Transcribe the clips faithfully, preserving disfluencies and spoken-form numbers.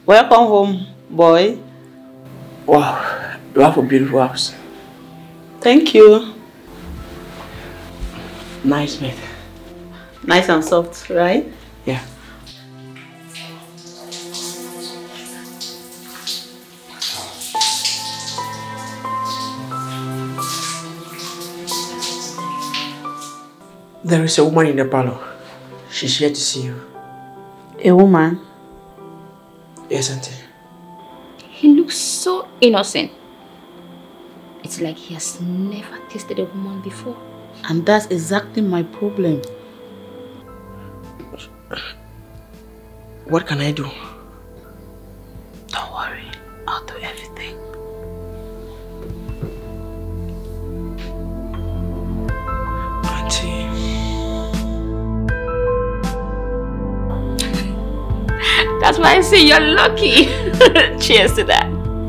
Welcome home, boy. Wow, you have a beautiful house. Thank you. Nice bed. Nice and soft, right? Yeah. There is a woman in the parlor. She's here to see you. A woman? Yes, auntie. He looks so innocent. It's like he has never tasted a woman before. And that's exactly my problem. What can I do? Don't worry, I'll do everything. Auntie. That's why I say you're lucky. Cheers to that.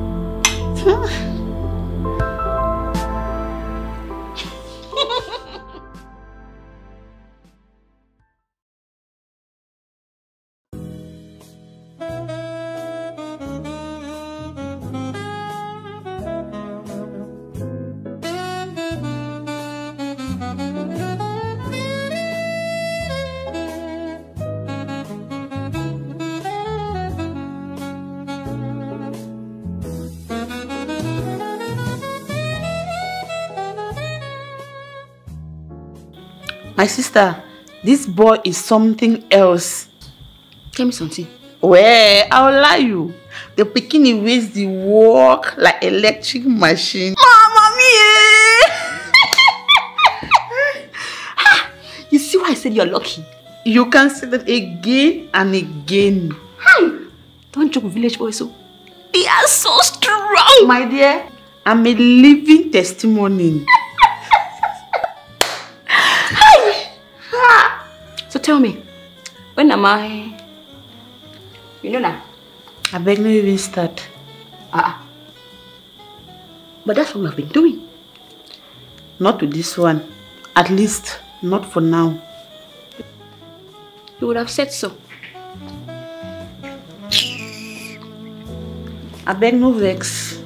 My sister, this boy is something else. Tell me something. Well, I'll lie you. The bikini weighs the work like electric machine. Mama mia! You see why I said you're lucky? You can say that again and again. Hi! Don't joke with village boys, so they are so strong. My dear, I'm a living testimony. So tell me, when am I? You know now? I beg no even start. Ah. Uh, but that's what we have been doing. Not to this one. At least, not for now. You would have said so. I beg no vex.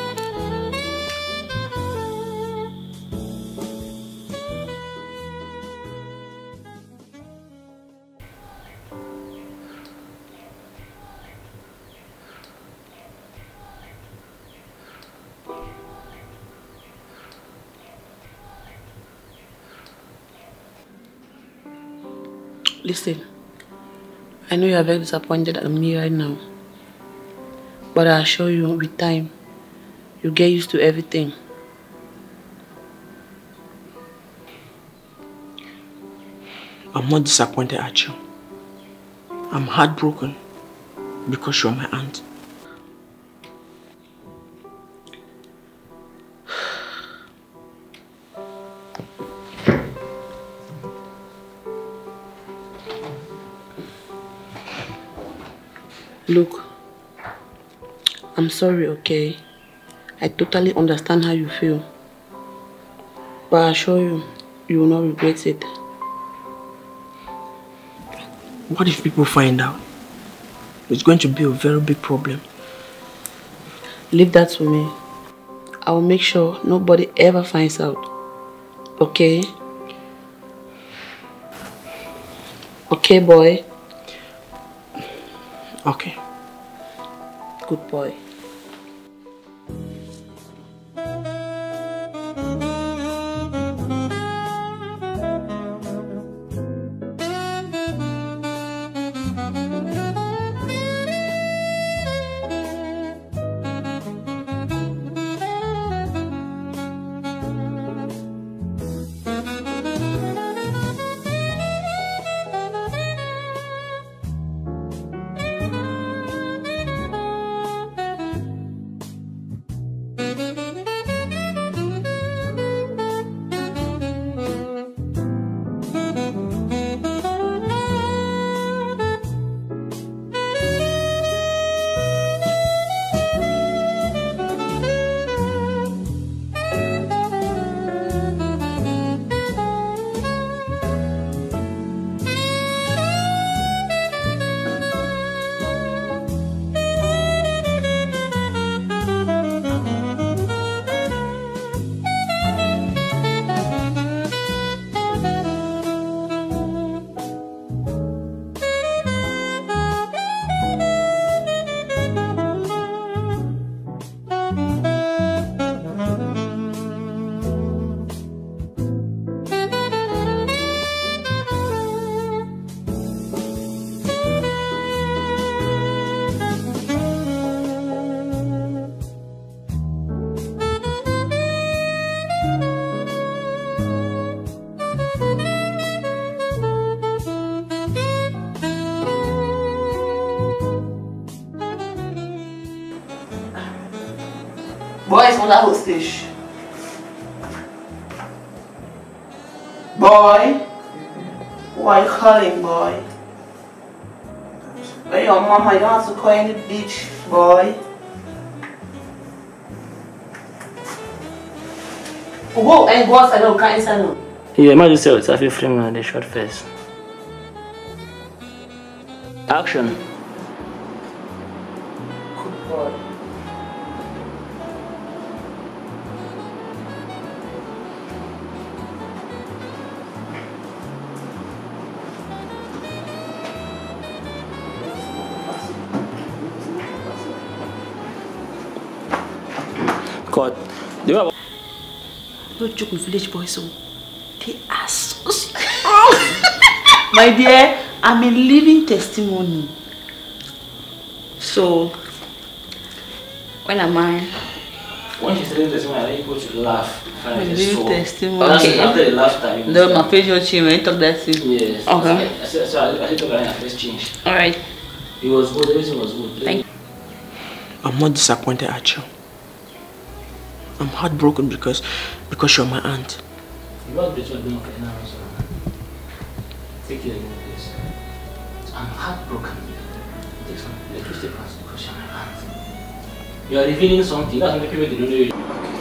Listen, I know you are very disappointed at me right now, but I assure you, with time, you'll get used to everything. I'm not disappointed at you. I'm heartbroken because you're my aunt. Look, I'm sorry, okay? I totally understand how you feel. But I assure you, you will not regret it. What if people find out? It's going to be a very big problem. Leave that to me. I will make sure nobody ever finds out. Okay? Okay, boy? Okay. Good boy. Boy is under hostage. Boy, who are you calling, boy? Where your mama? You don't have to call any bitch, boy. Go and go outside. No, can't inside. No. Yeah, might just say it's a frame on the short face. Action. Good boy. Cut. Do you have Don't joke with village boys, so they are so strong. My dear, I'm a living testimony. So, when am I? When she's telling testimony, I think you to laugh. A living testimony. Okay. After the laughter, you No, my face will change when you talk that thing. yes. Okay. I said, so I, I said, my face changed. Alright. It was good, everything was good. Thank you. I'm not disappointed at you. I'm heartbroken because because you're my aunt. You want to be doing okay now, so take it again, please. I'm heartbroken. Take some electricity pass because you're my aunt. You are revealing something. That's something people don't know.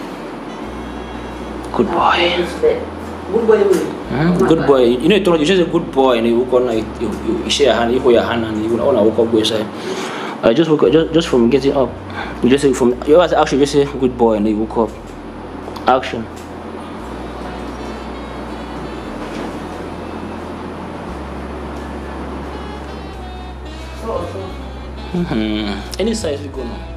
Good boy. Good boy. Hmm? Good boy. You know, you told you just a good boy, and you walk on like you, you, you share your hand, you hold your hand, and you want to walk up go inside. I just woke up just, just from getting up. You just say from you always actually just say good boy, and you woke up. Action. Mm-hmm. Any size we go now.